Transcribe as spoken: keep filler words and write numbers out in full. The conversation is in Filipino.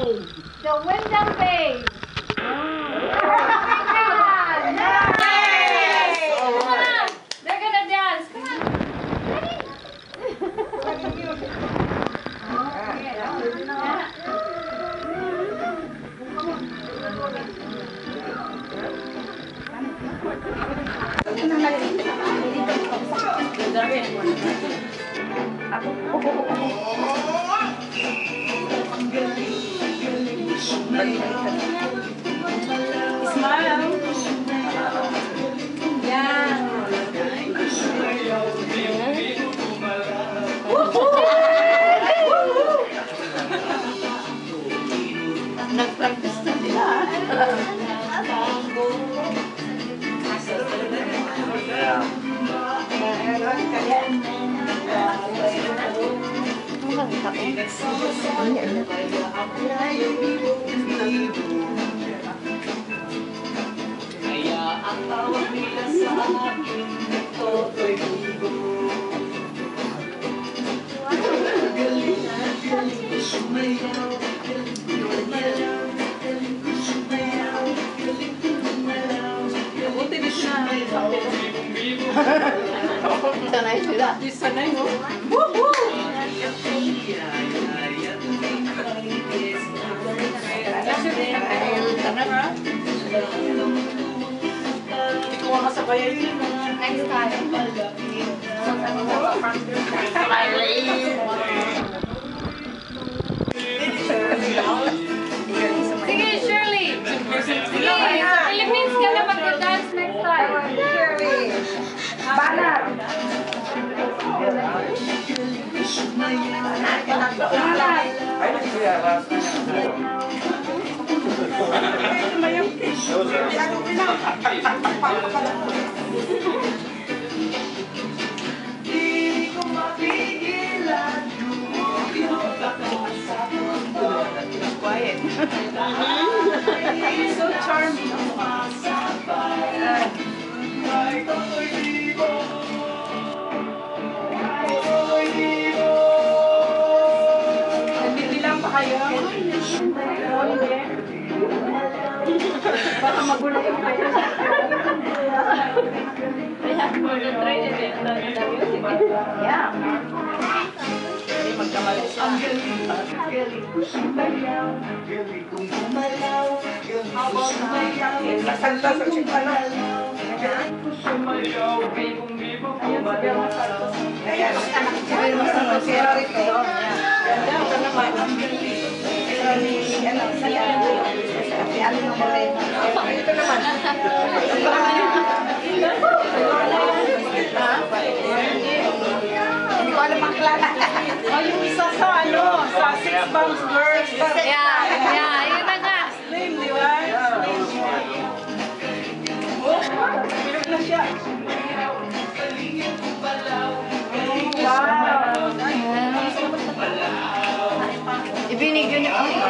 The window page. They're gonna dance. Come on. Smile. Yeah. Nag-practice na sila. Kaya ang tawag nila sa akin, Totoy Bibo. Galing na galing ko sumayaw, galing ko lumalaw, galing ko sumayaw, galing ko lumalaw, galing ko sumayaw. Sanay sila. Sanay mo. Woohoo! Ikaw ang kasabay yun. Next time. Sige, Shirley. Sige, sa Philippines ka na mag-dance next time. Shirley. Banat. Di ko mapigilan, Quiet. So charming. ay Totoy Bibo. Totoy Bibo. Nagbibilang pa kayo? Baka magulat yung kayo. Yeah. Hindi magkamalis. Ang galing, galing ko sumayaw, galing kong gumalaw, galing ko sumayaw, Nasanta sa chipano. galing ko sumayaw, bibong bibong gumalaw. Kaya nakikita mo sa masira rito. Ganda ka naman. Pero ni, ano, si ano, si ano ng Moreno. Ito naman. Hindi ko alam ang klala. Oh, yung isa sa ano, sa Six Bombs Girls. Yeah, yeah, yun na nga. Slim, di ba? Oh, bilog na siya. Wow. Ibinigyo niya kami.